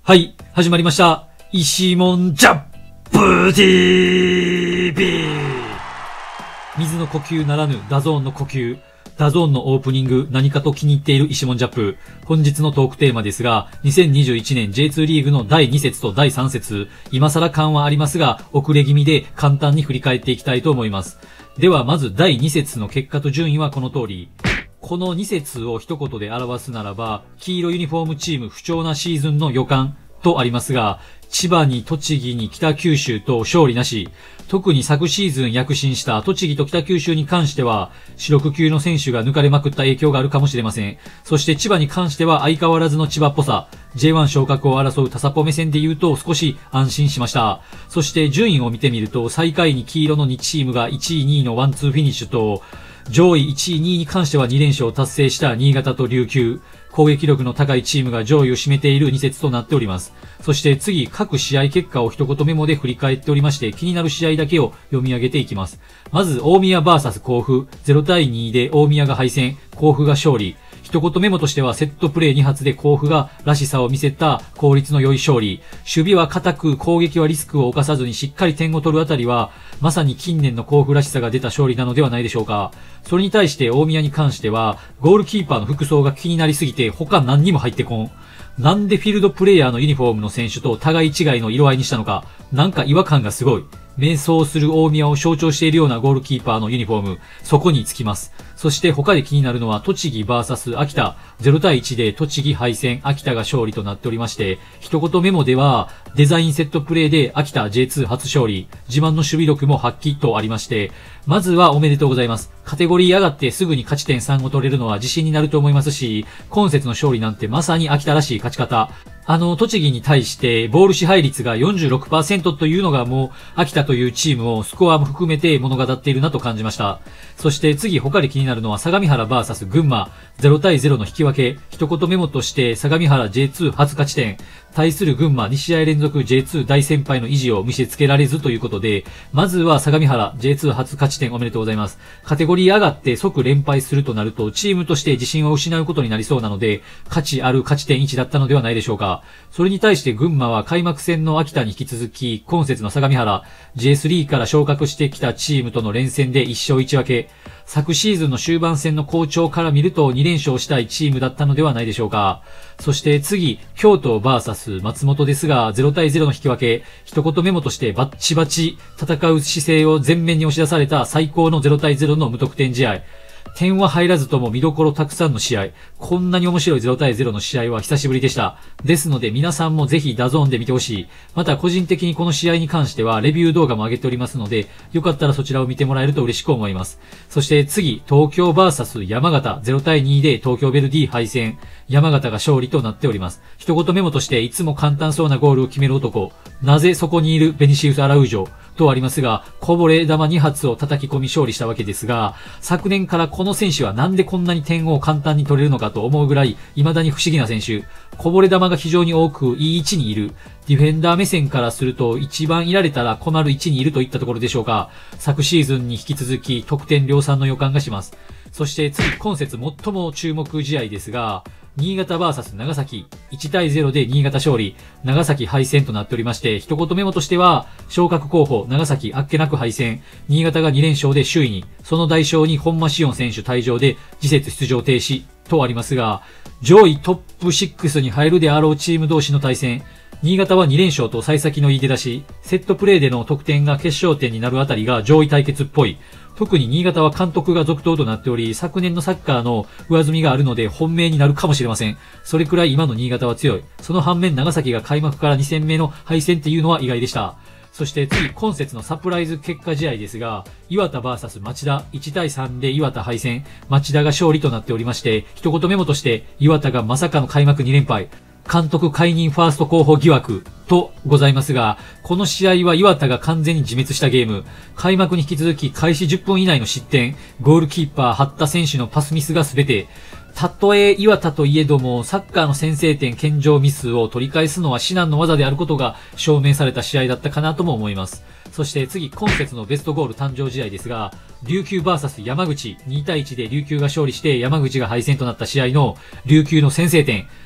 はい、始まりました。石門ジャップ TV! 水の呼吸ならぬダゾーンの呼吸。ダゾーンのオープニング、何かと気に入っている石門ジャップ。本日のトークテーマですが、2021年 J2 リーグの第2節と第3節、今更感はありますが、遅れ気味で簡単に振り返っていきたいと思います。ではまず第2節の結果と順位はこの通り。この2節を一言で表すならば、黄色ユニフォームチーム不調なシーズンの予感とありますが、千葉に栃木に北九州と勝利なし、特に昨シーズン躍進した栃木と北九州に関しては、主力級の選手が抜かれまくった影響があるかもしれません。そして千葉に関しては相変わらずの千葉っぽさ、J1 昇格を争うタサポ目線で言うと少し安心しました。そして順位を見てみると、最下位に黄色の2チームが1位2位のワンツーフィニッシュと、上位1位2位に関しては2連勝を達成した新潟と琉球、攻撃力の高いチームが上位を占めている2節となっております。そして次、各試合結果を一言メモで振り返っておりまして、気になる試合だけを読み上げていきます。まず、大宮 VS 甲府、0対2で大宮が敗戦、甲府が勝利。一言メモとしてはセットプレー2発で甲府がらしさを見せた効率の良い勝利。守備は固く攻撃はリスクを冒さずにしっかり点を取るあたりは、まさに近年の甲府らしさが出た勝利なのではないでしょうか。それに対して大宮に関しては、ゴールキーパーの服装が気になりすぎて他何にも入ってこん。なんでフィールドプレイヤーのユニフォームの選手と互い違いの色合いにしたのか、なんか違和感がすごい。迷走する大宮を象徴しているようなゴールキーパーのユニフォーム、そこにつきます。そして他で気になるのは栃木 VS 秋田、0対1で栃木敗戦、秋田が勝利となっておりまして、一言メモではデザインセットプレーで秋田 J2 初勝利、自慢の守備力も発揮とありまして、まずはおめでとうございます。カテゴリー上がってすぐに勝ち点3を取れるのは自信になると思いますし、今節の勝利なんてまさに秋田らしい勝ち方。栃木に対してボール支配率が 46% というのがもう秋田というチームをスコアも含めて物語っているなと感じました。そして次他で気になるのは相模原 VS 群馬0対0の引き分け。一言メモとして相模原 J2 初勝ち点。対する群馬2試合連続 J2 大先輩の意地を見せつけられずということで、まずは相模原 J2 初勝ち点おめでとうございます。カテゴリー上がって即連敗するとなるとチームとして自信を失うことになりそうなので、価値ある勝ち点1だったのではないでしょうか。それに対して群馬は開幕戦の秋田に引き続き、今節の相模原 J3 から昇格してきたチームとの連戦で1勝1分け。昨シーズンの終盤戦の好調から見ると2連勝したいチームだったのではないでしょうか。そして次、京都 VS 松本ですが0対0の引き分け。一言メモとしてバッチバチ戦う姿勢を前面に押し出された最高の0対0の無得点試合。点は入らずとも見どころたくさんの試合。こんなに面白い0対0の試合は久しぶりでした。ですので皆さんもぜひダゾーンで見てほしい。また個人的にこの試合に関してはレビュー動画も上げておりますので、よかったらそちらを見てもらえると嬉しく思います。そして次、東京 VS 山形0対2で東京ベルディ敗戦。山形が勝利となっております。一言メモとしていつも簡単そうなゴールを決める男。なぜそこにいるベニシウス・アラウージョとありますが、こぼれ球2発を叩き込み勝利したわけですが、昨年からこの選手はなんでこんなに点を簡単に取れるのかと思うぐらい、未だに不思議な選手。こぼれ球が非常に多くいい位置にいる。ディフェンダー目線からすると一番いられたら困る位置にいるといったところでしょうか。昨シーズンに引き続き得点量産の予感がします。そして次、今節最も注目試合ですが、新潟 VS 長崎1対0で新潟勝利、長崎敗戦となっておりまして、一言メモとしては昇格候補長崎あっけなく敗戦、新潟が2連勝で首位に、その代償に本間紫音選手退場で次節出場停止とありますが、上位トップ6に入るであろうチーム同士の対戦、新潟は2連勝と幸先のいい出だし、セットプレーでの得点が決勝点になるあたりが上位対決っぽい。特に新潟は監督が続投となっており、昨年のサッカーの上積みがあるので本命になるかもしれません。それくらい今の新潟は強い。その反面長崎が開幕から2戦目の敗戦っていうのは意外でした。そして次、今節のサプライズ結果試合ですが、岩田 VS 町田1対3で岩田敗戦、町田が勝利となっておりまして、一言メモとして岩田がまさかの開幕2連敗。監督解任ファースト候補疑惑とございますが、この試合は岩田が完全に自滅したゲーム。開幕に引き続き開始10分以内の失点、ゴールキーパー八田選手のパスミスが全て。たとえ岩田といえども、サッカーの先制点献上ミスを取り返すのは至難の技であることが証明された試合だったかなとも思います。そして次、今節のベストゴール誕生試合ですが、琉球 VS 山口2対1で琉球が勝利して山口が敗戦となった試合の琉球の先制点。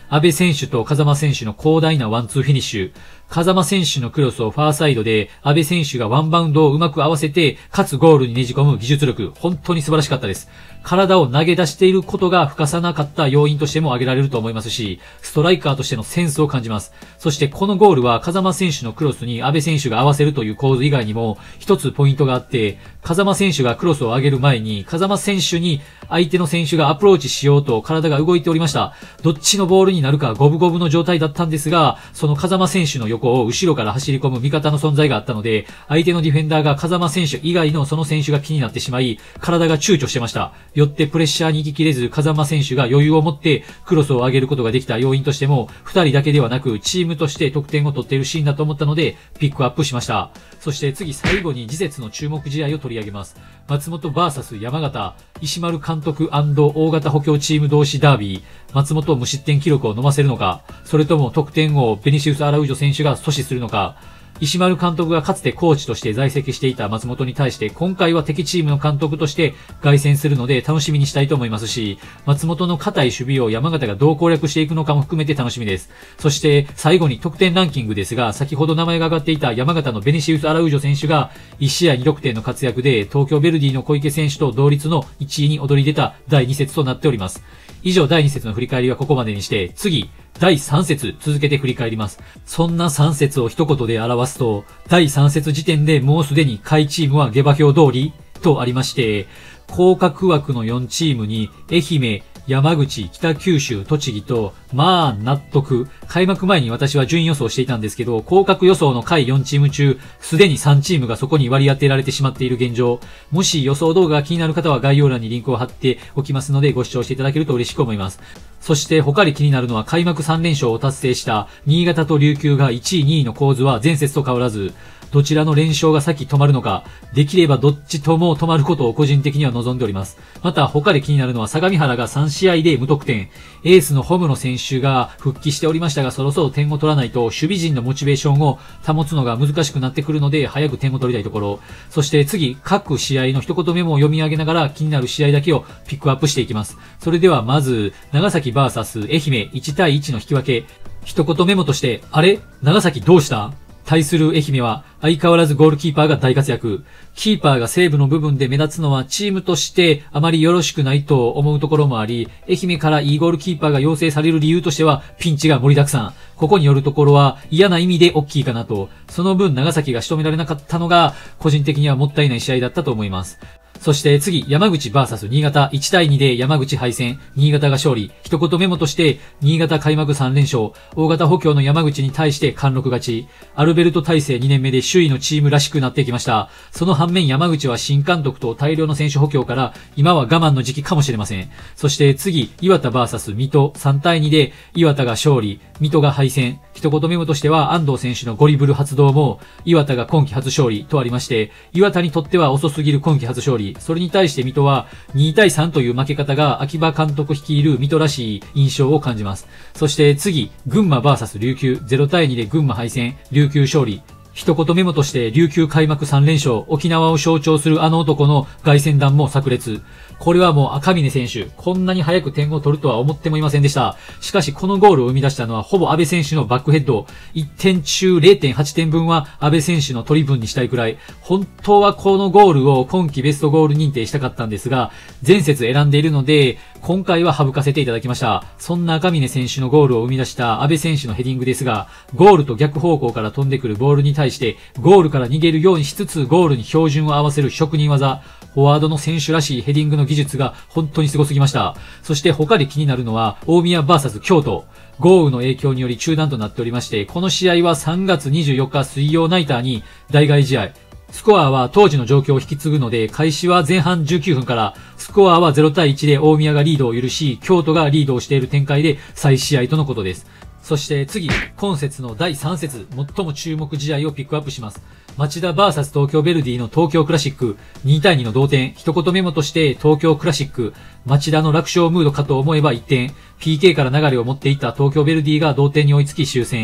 安倍選手と風間選手の広大なワンツーフィニッシュ。風間選手のクロスをファーサイドで、安倍選手がワンバウンドをうまく合わせて、かつゴールにねじ込む技術力、本当に素晴らしかったです。体を投げ出していることが深さなかった要因としても挙げられると思いますし、ストライカーとしてのセンスを感じます。そしてこのゴールは風間選手のクロスに安倍選手が合わせるという構図以外にも、一つポイントがあって、風間選手がクロスを上げる前に、風間選手に相手の選手がアプローチしようと体が動いておりました。どっちのボールになるか五分五分の状態だったんですが、その風間選手の横を後ろから走り込む味方の存在があったので、相手のディフェンダーが風間選手以外のその選手が気になってしまい、体が躊躇してました。よってプレッシャーに行ききれず、風間選手が余裕を持ってクロスを上げることができた要因としても、二人だけではなくチームとして得点を取っているシーンだと思ったので、ピックアップしました。そして次最後に次節の注目試合を取り上げます。松本 VS 山形、石丸監督&大型補強チーム同士ダービー、松本無失点記録を飲ませるのか、それとも得点王ベニシウス・アラウジョ選手が阻止するのか、石丸監督がかつてコーチとして在籍していた松本に対して今回は敵チームの監督として凱旋するので楽しみにしたいと思いますし、松本の堅い守備を山形がどう攻略していくのかも含めて楽しみです。そして最後に得点ランキングですが、先ほど名前が挙がっていた山形のベニシウス・アラウジョ選手が1試合2得点の活躍で東京ヴェルディの小池選手と同率の1位に躍り出た第2節となっております。以上第2節の振り返りはここまでにして、次、第3節続けて振り返ります。そんな3節を一言で表すと、第3節時点でもうすでに下位チームは下馬評通りとありまして、降格枠の4チームに愛媛、山口、北九州、栃木と、まあ納得。開幕前に私は順位予想していたんですけど、降格予想の下位4チーム中、すでに3チームがそこに割り当てられてしまっている現状。もし予想動画が気になる方は概要欄にリンクを貼っておきますのでご視聴していただけると嬉しく思います。そして他に気になるのは開幕3連勝を達成した新潟と琉球が1位2位の構図は前節と変わらず、どちらの連勝が先止まるのか、できればどっちとも止まることを個人的には望んでおります。また他で気になるのは相模原が3試合で無得点、エースのホムの選手が復帰しておりましたが、そろそろ点を取らないと守備陣のモチベーションを保つのが難しくなってくるので、早く点を取りたいところ。そして次、各試合の一言メモを読み上げながら気になる試合だけをピックアップしていきます。それではまず、長崎 VS 愛媛1対1の引き分け。一言メモとして、あれ長崎どうした対する愛媛は相変わらずゴールキーパーが大活躍。キーパーがセーブの部分で目立つのはチームとしてあまりよろしくないと思うところもあり、愛媛からいいゴールキーパーが要請される理由としてはピンチが盛りだくさん。ここによるところは嫌な意味で大きいかなと。その分長崎が仕留められなかったのが個人的にはもったいない試合だったと思います。そして次、山口 VS 新潟1対2で山口敗戦、新潟が勝利。一言メモとして、新潟開幕3連勝、大型補強の山口に対して貫禄勝ち。アルベルト体制2年目で首位のチームらしくなってきました。その反面山口は新監督と大量の選手補強から、今は我慢の時期かもしれません。そして次、岩田 VS 水戸3対2で岩田が勝利、水戸が敗戦。一言メモとしては安藤選手のゴリブル発動も、岩田が今季初勝利とありまして、岩田にとっては遅すぎる今季初勝利。それに対して水戸は2対3という負け方が秋葉監督率いる水戸らしい印象を感じます。そして次、群馬 VS 琉球0対2で群馬敗戦、琉球勝利。一言メモとして琉球開幕3連勝、沖縄を象徴するあの男の凱旋弾も炸裂。これはもう赤峰選手、こんなに早く点を取るとは思ってもいませんでした。しかしこのゴールを生み出したのはほぼ安倍選手のバックヘッド。1点中 0.8 点分は安倍選手の取り分にしたいくらい。本当はこのゴールを今季ベストゴール認定したかったんですが、前節選んでいるので、今回は省かせていただきました。そんな赤峰選手のゴールを生み出した安倍選手のヘディングですが、ゴールと逆方向から飛んでくるボールに対して、ゴールから逃げるようにしつつゴールに標準を合わせる職人技。フォワードの選手らしいヘディングの技術が本当にすごすぎました。そして他で気になるのは、大宮 VS 京都。豪雨の影響により中断となっておりまして、この試合は3月24日水曜ナイターに代替試合。スコアは当時の状況を引き継ぐので、開始は前半19分から、スコアは0対1で大宮がリードを許し、京都がリードをしている展開で再試合とのことです。そして次、今節の第3節、最も注目試合をピックアップします。町田 VS 東京ヴェルディの東京クラシック、2対2の同点、一言メモとして東京クラシック、町田の楽勝ムードかと思えば1点、PK から流れを持っていった東京ヴェルディが同点に追いつき終戦。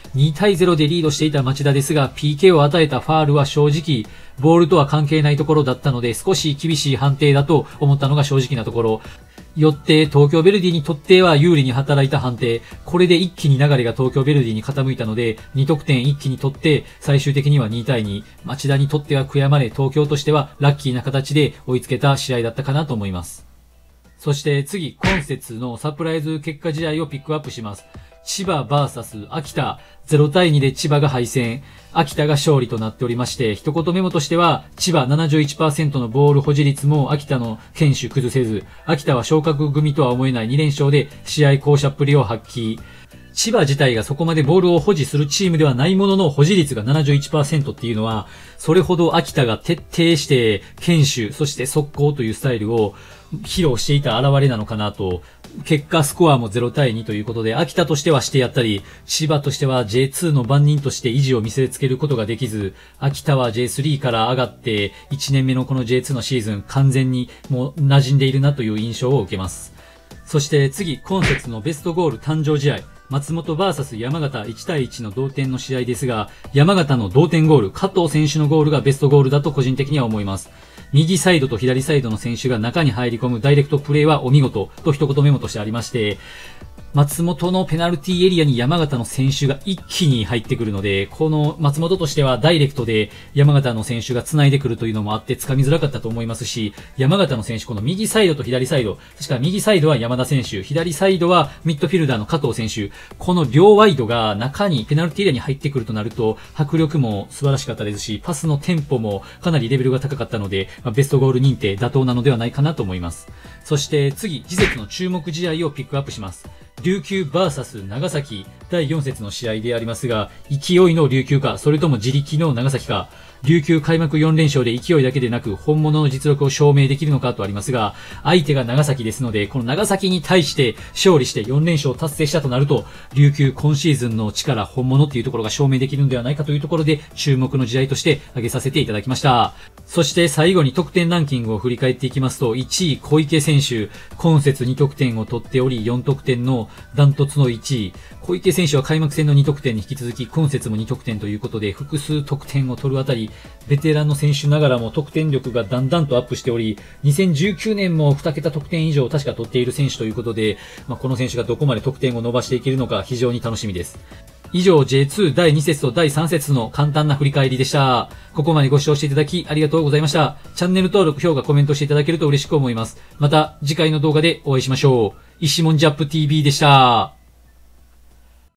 2対0でリードしていた町田ですが、PK を与えたファールは正直、ボールとは関係ないところだったので、少し厳しい判定だと思ったのが正直なところ。よって東京ヴェルディにとっては有利に働いた判定。これで一気に流れが東京ヴェルディに傾いたので、2得点一気に取って、最終的には2対2。町田にとっては悔やまれ、東京としてはラッキーな形で追いつけた試合だったかなと思います。そして次、今節のサプライズ結果試合をピックアップします。千葉 VS 秋田。0対2で千葉が敗戦。秋田が勝利となっておりまして、一言メモとしては、千葉 71% のボール保持率も秋田の堅守崩せず、秋田は昇格組とは思えない2連勝で試合巧者っぷりを発揮。千葉自体がそこまでボールを保持するチームではないものの保持率が 71% っていうのは、それほど秋田が徹底して堅守、そして速攻というスタイルを披露していた現れなのかなと。結果スコアも0対2ということで、秋田としてはしてやったり、千葉としては J2 の番人として意地を見せつけることができず、秋田は J3 から上がって、1年目のこの J2 のシーズン完全にもう馴染んでいるなという印象を受けます。そして次、今節のベストゴール誕生試合。松本 VS 山形1対1の同点の試合ですが、山形の同点ゴール、加藤選手のゴールがベストゴールだと個人的には思います。右サイドと左サイドの選手が中に入り込むダイレクトプレーはお見事と一言メモとしてありまして、松本のペナルティエリアに山形の選手が一気に入ってくるので、この松本としてはダイレクトで山形の選手が繋いでくるというのもあって掴みづらかったと思いますし、山形の選手、この右サイドと左サイド、確か右サイドは山田選手、左サイドはミッドフィルダーの加藤選手、この両ワイドが中にペナルティエリアに入ってくるとなると、迫力も素晴らしかったですし、パスのテンポもかなりレベルが高かったので、ベストゴール認定妥当なのではないかなと思います。そして次、次節の注目試合をピックアップします。琉球 VS 長崎第4節の試合でありますが、勢いの琉球か、それとも自力の長崎か、琉球開幕4連勝で勢いだけでなく本物の実力を証明できるのかとありますが、相手が長崎ですので、この長崎に対して勝利して4連勝達成したとなると、琉球今シーズンの力本物っていうところが証明できるのではないかというところで、注目の試合として挙げさせていただきました。そして最後に得点ランキングを振り返っていきますと、1位小池選手、今節2得点を取っており、4得点のダントツの1位。小池選手は開幕戦の2得点に引き続き、今節も2得点ということで、複数得点を取るあたり、ベテランの選手ながらも得点力がだんだんとアップしており、2019年も2桁得点以上確か取っている選手ということで、この選手がどこまで得点を伸ばしていけるのか非常に楽しみです。以上 J2 第2節と第3節の簡単な振り返りでした。ここまでご視聴していただきありがとうございました。チャンネル登録、評価、コメントしていただけると嬉しく思います。また次回の動画でお会いしましょう。石門ジャップ TV でした。